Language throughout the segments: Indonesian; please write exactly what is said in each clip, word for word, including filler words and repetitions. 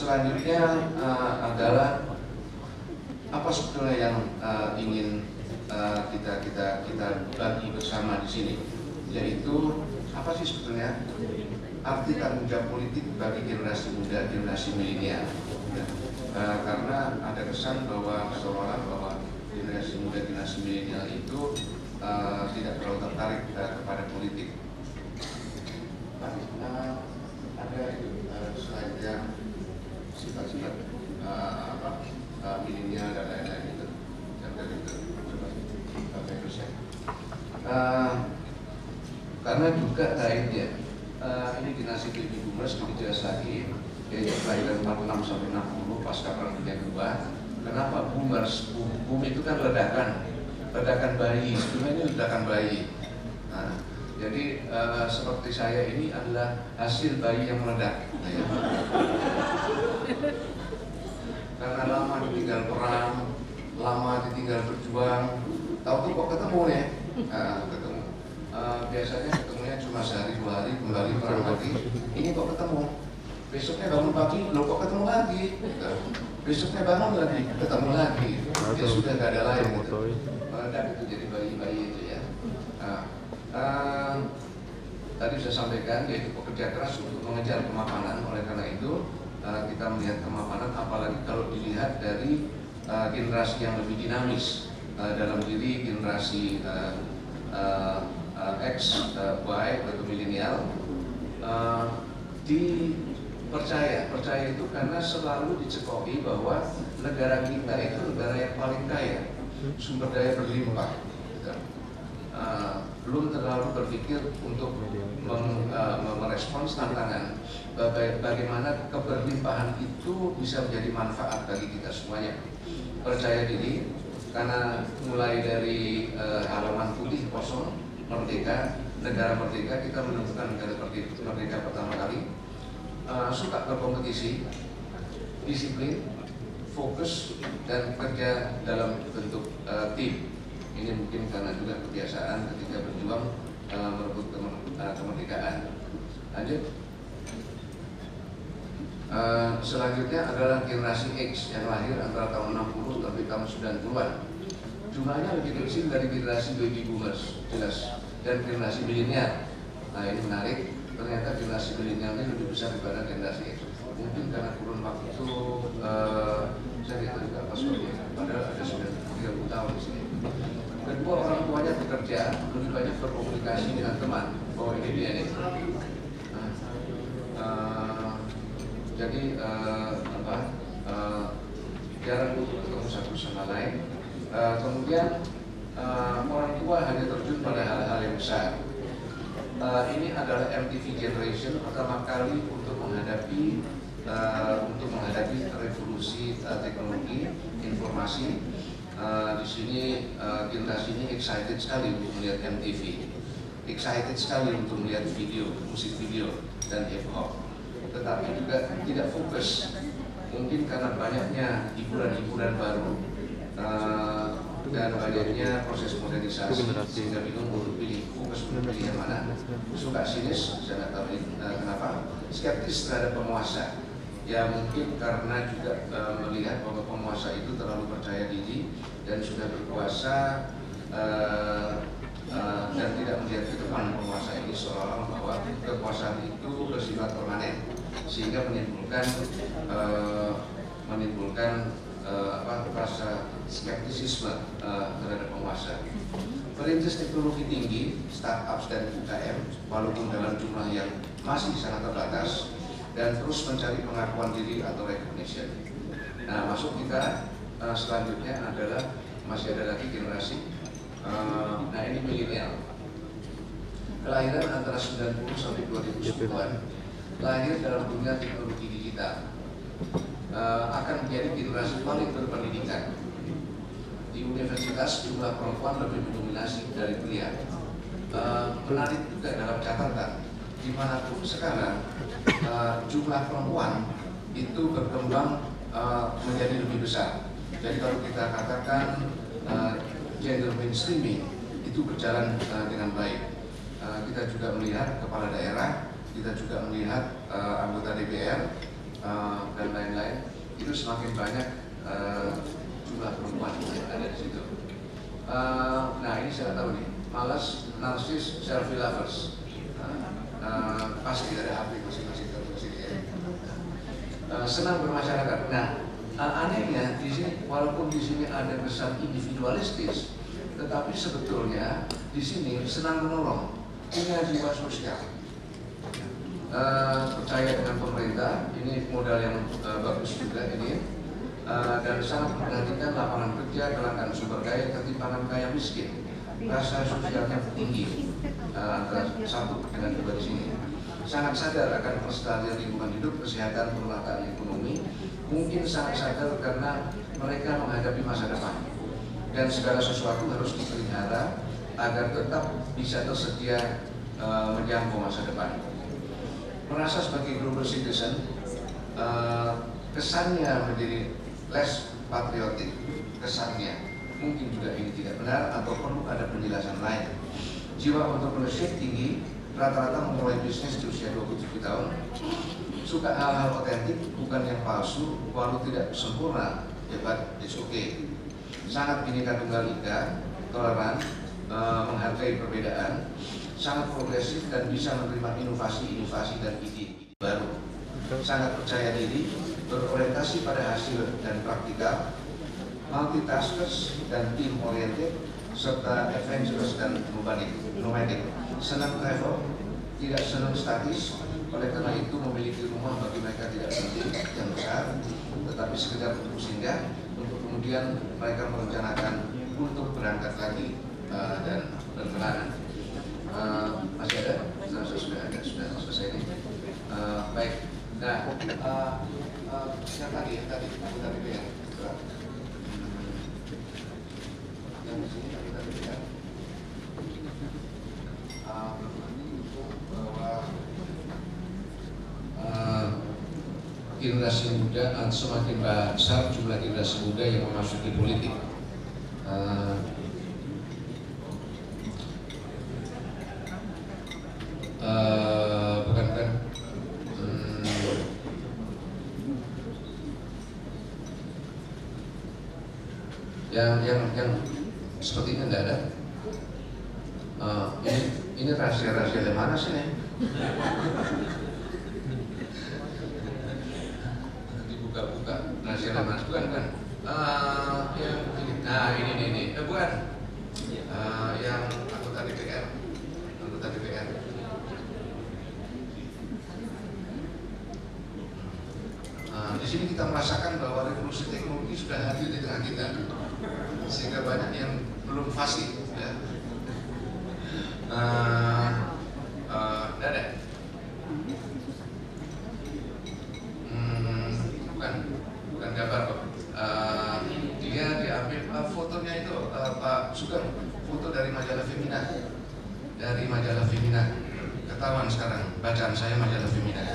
selanjutnya uh, adalah apa sebetulnya yang uh, ingin uh, kita kita kita bagi bersama di sini, yaitu apa sih sebetulnya arti tanggung jawab politik bagi generasi muda, generasi milenial. Ya. Uh, karena ada kesan bahwa seolah-olah bahwa generasi muda, generasi milenial itu uh, tidak terlalu tertarik uh, kepada politik. Uh, ada itu uh, slide yang sifat-sifat uh, apa uh, milenial dan lain-lain itu, yang dari itu coba terus ya. Uh, karena juga kaitnya uh, ini generasi baby boomers lebih jelas lagi, yaitu kelahiran empat puluh enam sampai enam puluh pasca perang dunia kedua. Kenapa boomers? Boom, boom itu kan ledakan, ledakan bayi. Sebenarnya ini ledakan bayi. Nah, jadi uh, seperti saya ini adalah hasil bayi yang meledak. Nah, ya. Karena lama ditinggal perang, lama ditinggal berjuang, tahu tuh kok ketemu ya, nah, ketemu. Uh, biasanya ketemunya cuma sehari dua hari, kembali perang lagi. Ini kok ketemu, besoknya bangun pagi, lo kok ketemu lagi. Gitu. Besoknya bangun lagi, ketemu lagi. Ya sudah nggak ada lain. Gitu. Meledak itu jadi bayi-bayi itu ya. Nah, uh, tadi saya sampaikan yaitu pekerja keras untuk mengejar kemapanan. Oleh karena itu uh, kita melihat kemapanan, apalagi kalau dilihat dari uh, generasi yang lebih dinamis uh, dalam diri generasi uh, uh, uh, X, uh, Y atau milenial. Uh, dipercaya, percaya itu karena selalu dicekoki bahwa negara kita itu negara yang paling kaya, sumber daya berlimpah. Uh, belum terlalu berpikir untuk meng, uh, merespons tantangan bagaimana keberlimpahan itu bisa menjadi manfaat bagi kita semuanya. Percaya diri karena mulai dari uh, halaman putih kosong merdeka, negara merdeka, kita menentukan negara merdeka pertama kali. Uh, suka berkompetisi, disiplin, fokus, dan kerja dalam bentuk uh, tim. Ini mungkin karena juga kebiasaan ketika berjuang uh, merebut uh, kemerdekaan. Lanjut. Uh, selanjutnya adalah generasi X yang lahir antara tahun enam puluh sampai tahun sembilan puluhan. Jumlahnya lebih kecil dari generasi baby boomers, jelas, dan generasi milenial. Nah ini menarik. Ternyata generasi milenial ini lebih besar daripada generasi X. Mungkin karena kurun waktu itu uh, saya tidak tahu juga pas waktu, padahal ada sudah tiga puluh tahun di sini. Kedua, orang tuanya bekerja, lebih banyak berkomunikasi dengan teman. Oh ini dia nih. Nah, uh, jadi uh, apa? Uh, jarang untuk ketemu satu sama lain. Uh, kemudian uh, orang tua hanya terjun pada hal-hal yang besar. Uh, ini adalah M T V generation pertama kali untuk menghadapi uh, untuk menghadapi revolusi uh, teknologi informasi. Uh, di sini uh, generasi ini excited sekali untuk melihat M T V, excited sekali untuk melihat video, musik video dan hip hop. Tetapi juga tidak fokus, mungkin karena banyaknya hiburan-hiburan baru uh, dan banyaknya proses modernisasi sehingga bingung untuk pilih fokus untuk pilih yang mana. Suka sinis, saya nggak tahu uh, kenapa, skeptis terhadap penguasa. Ya mungkin karena juga uh, melihat bahwa penguasa itu terlalu percaya diri dan sudah berkuasa uh, uh, dan tidak melihat ke depan penguasa ini, seolah-olah bahwa kekuasaan itu bersifat permanen sehingga menimbulkan uh, menimbulkan uh, apa, rasa skeptisisme uh, terhadap penguasa. Perintis teknologi tinggi, startups dan U K M walaupun dalam jumlah yang masih sangat terbatas, dan terus mencari pengakuan diri atau recognition. Nah, masuk kita uh, selanjutnya adalah masih ada lagi generasi. Uh, nah ini milenial. Kelahiran antara sembilan puluh sampai dua ribu sepuluhan, lahir dalam dunia teknologi digital. Uh, akan menjadi generasi paling berpendidikan. Di universitas jumlah perempuan lebih mendominasi dari pria. Uh, menarik juga dalam catatan, dimanapun sekarang uh, jumlah perempuan itu berkembang uh, menjadi lebih besar. Jadi kalau kita katakan uh, gender mainstreaming itu berjalan uh, dengan baik. Uh, kita juga melihat kepala daerah, kita juga melihat uh, anggota D P R uh, dan lain-lain, itu semakin banyak uh, jumlah perempuan yang ada di situ. Uh, nah ini saya tahu nih, malas, narsis, selfie lovers. Uh, uh, pasti ada H P masing-masing terus ya. Uh, senang bermasyarakat. Nah, uh, anehnya di sini, walaupun di sini ada kesan individualistis, tetapi sebetulnya di sini senang menolong, punya jiwa sosial. Uh, percaya dengan pemerintah, ini modal yang uh, bagus juga ini, uh, dan sangat memperhatikan lapangan kerja, kelangkaan sumber daya, ketimpangan kaya miskin, rasa sosialnya tinggi uh, antara satu dengan dua di sini. Sangat sadar akan kelestarian lingkungan hidup, kesehatan, pemerataan ekonomi, mungkin sangat sadar karena mereka menghadapi masa depan dan segala sesuatu harus dipelihara agar tetap bisa tersedia uh, menjangkau masa depan. Merasa sebagai global citizen, uh, kesannya menjadi less patriotik, kesannya mungkin juga ini tidak benar atau perlu ada penjelasan lain. Jiwa entrepreneurship tinggi, rata-rata memulai bisnis di usia dua puluh tujuh tahun, suka hal-hal otentik, bukan yang palsu, walau tidak sempurna, hebat, it's okay. Sangat bineka tunggal ika, toleran, uh, menghargai perbedaan, sangat progresif dan bisa menerima inovasi-inovasi dan ide baru. Sangat percaya diri, berorientasi pada hasil dan praktikal, multitaskers dan team oriented, serta adventurous dan nomadic. Senang travel, tidak senang statis, oleh karena itu memiliki rumah bagi mereka tidak penting yang besar, tetapi sekedar untuk singgah, untuk kemudian mereka merencanakan untuk berangkat lagi uh, dan berkelana. Uh, masih ada? Nah, sudah ada, sudah selesai ini. Uh, baik. Nah, uh, uh, yang tadi, yang tadi, yang tadi ya. Yang di sini yang tadi ya. Uh, bahwa uh, generasi muda semakin besar jumlah generasi muda yang memasuki politik. Uh, Uh, bukan kan hmm, yang yang yang seperti ini tidak ada. Uh, ini ini rahasia-rahasia dari mana sih nih? Dibuka-buka rahasia dari mana? Bukan kan? Uh, yang ini, nah ini ini ini, eh, bukan? Uh, yang anggota D P R, anggota D P R. Nah, di sini kita merasakan bahwa revolusi teknologi sudah hadir di tengah kita, sehingga banyak yang belum fasih. Ya. Uh, uh, ada, hmm, bukan, bukan gambar kok. Uh, dia diambil uh, fotonya itu uh, Pak Sugeng, foto dari majalah Femina, dari majalah Femina. Ketahuan sekarang bacaan saya majalah Femina.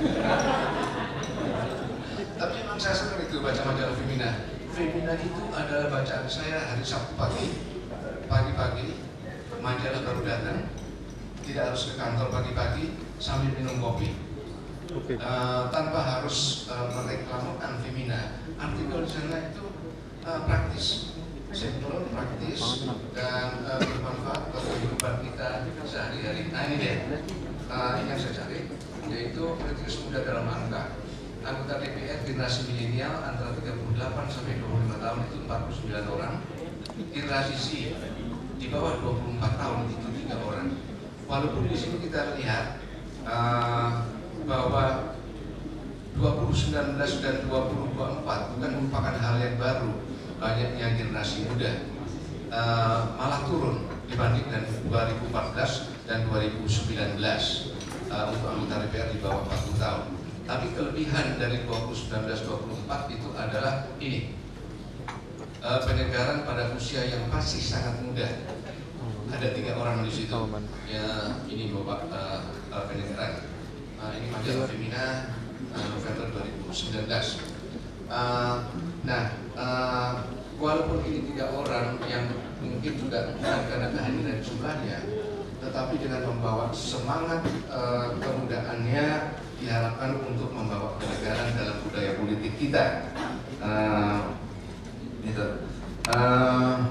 Tapi memang saya senang itu baca majalah Femina. Femina itu adalah bacaan saya hari Sabtu pagi. Pagi-pagi, majalah baru datang, tidak harus ke kantor pagi-pagi sambil minum kopi. Okay. Uh, tanpa harus uh, mereklamokan Femina. Artikel di sana itu uh, praktis, simple, praktis, dan uh, bermanfaat bagi kehidupan kita sehari-hari. Nah ini dia, uh, ini yang saya cari, yaitu politikus muda dalam angka. Anggota D P R generasi milenial antara tiga puluh delapan sampai dua puluh lima tahun itu empat puluh sembilan orang. Generasi Z di bawah dua puluh empat tahun itu tiga orang. Walaupun di sini kita lihat uh, bahwa dua ribu sembilan belas dan dua ribu dua puluh empat bukan merupakan hal yang baru, banyaknya generasi muda uh, malah turun dibandingkan dua ribu empat belas dan dua ribu sembilan belas uh, untuk anggota D P R di bawah empat puluh tahun. Tapi kelebihan dari dua ribu sembilan belas dua ribu dua puluh empat itu adalah ini, uh, penyegaran pada usia yang masih sangat muda. Ada tiga orang di situ. Ya, ini Bapak uh, uh, penyegaran. Uh, ini majalah Femina uh, November dua ribu sembilan belas. Uh, nah, uh, walaupun ini tiga orang yang mungkin juga bukan karena kehadiran jumlahnya, tetapi dengan membawa semangat uh, kemudaannya, diharapkan untuk membawa kenegaran dalam budaya politik kita. Uh, gitu. Uh,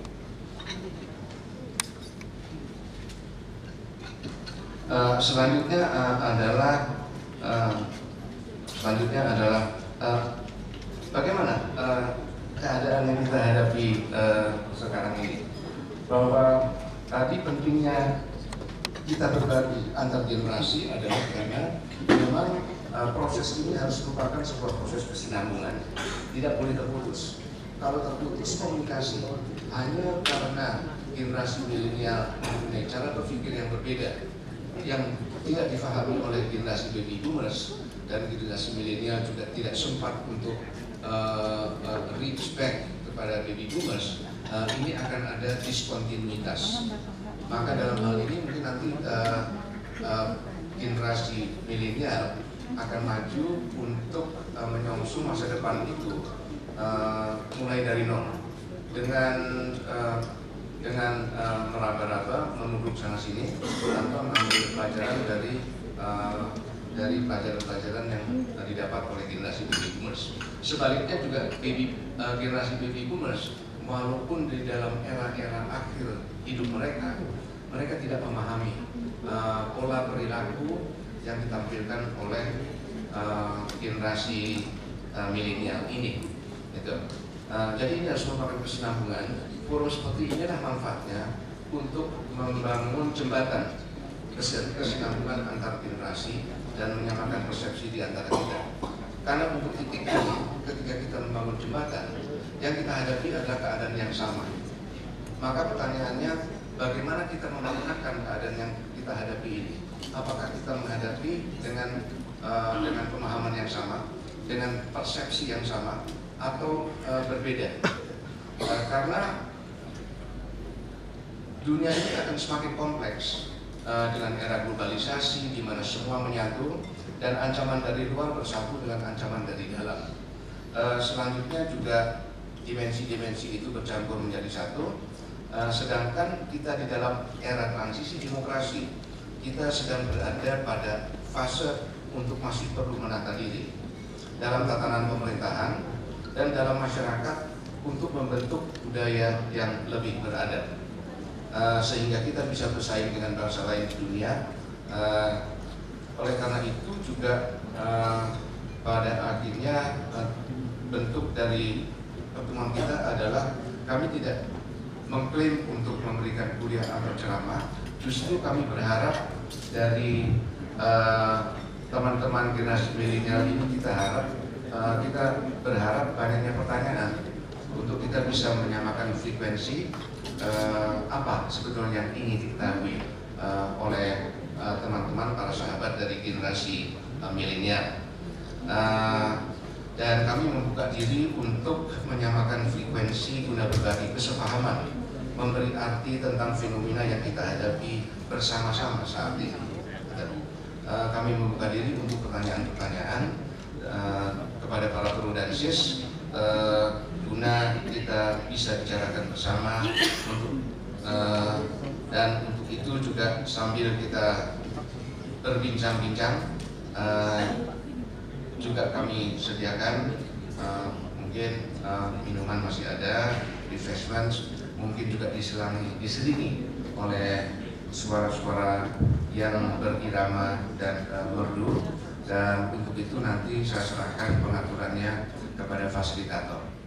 uh, selanjutnya uh, adalah uh, selanjutnya adalah uh, bagaimana uh, keadaan yang kita hadapi uh, sekarang ini, bahwa tadi pentingnya kita berbagi antar generasi adalah karena memang uh, proses ini harus merupakan sebuah proses kesinambungan, tidak boleh terputus. Kalau terputus komunikasi hanya karena generasi milenial mempunyai cara berpikir yang berbeda, yang tidak difahami oleh generasi baby boomers, dan generasi milenial juga tidak sempat untuk uh, uh, reach back kepada baby boomers, uh, ini akan ada diskontinuitas. Maka dalam hal ini mungkin nanti uh, uh, generasi milenial akan maju untuk uh, menyongsong masa depan itu uh, mulai dari nol, dengan uh, dengan uh, meraba-raba, menuduk sana sini tanpa mengambil pelajaran dari uh, dari pelajaran-pelajaran yang uh, didapat oleh generasi baby boomers. Sebaliknya juga baby uh, generasi baby boomers, walaupun di dalam era-era akhir hidup mereka, mereka tidak memahami uh, pola perilaku yang ditampilkan oleh uh, generasi uh, milenial ini. Gitu. Uh, jadi ini harus merupakan kesinambungan. Forum seperti inilah manfaatnya untuk membangun jembatan kesinambungan antar generasi dan menyamakan persepsi di antara kita. Karena untuk titik ini, ketika kita membangun jembatan, yang kita hadapi adalah keadaan yang sama. Maka pertanyaannya, bagaimana kita memaknakan keadaan yang kita hadapi ini? Apakah kita menghadapi dengan uh, dengan pemahaman yang sama, dengan persepsi yang sama, atau uh, berbeda? Uh, karena dunia ini akan semakin kompleks uh, dengan era globalisasi, di mana semua menyatu dan ancaman dari luar bersatu dengan ancaman dari dalam. Uh, selanjutnya juga dimensi-dimensi itu bercampur menjadi satu. Uh, sedangkan kita di dalam era transisi demokrasi, kita sedang berada pada fase untuk masih perlu menata diri dalam tatanan pemerintahan dan dalam masyarakat untuk membentuk budaya yang lebih beradab, uh, sehingga kita bisa bersaing dengan bangsa lain di dunia. Uh, oleh karena itu juga uh, pada akhirnya uh, bentuk dari pertemuan kita adalah kami tidak mengklaim untuk memberikan kuliah atau ceramah. Justru kami berharap dari teman-teman uh, generasi milenial ini, kita harap uh, kita berharap banyaknya pertanyaan untuk kita bisa menyamakan frekuensi uh, apa sebetulnya yang ingin diketahui uh, oleh teman-teman uh, para sahabat dari generasi uh, milenial. Uh, dan kami membuka diri untuk menyamakan frekuensi guna berbagi kesepahaman, memberi arti tentang fenomena yang kita hadapi bersama-sama saat ini. Uh, kami membuka diri untuk pertanyaan-pertanyaan uh, kepada para penudansis, uh, guna kita bisa bicarakan bersama, untuk, uh, dan untuk itu juga sambil kita berbincang-bincang, uh, juga kami sediakan uh, mungkin uh, minuman masih ada, refreshment, mungkin juga diselangi, diselingi oleh suara-suara yang berirama dan uh, merdu, dan untuk itu nanti saya serahkan pengaturannya kepada fasilitator.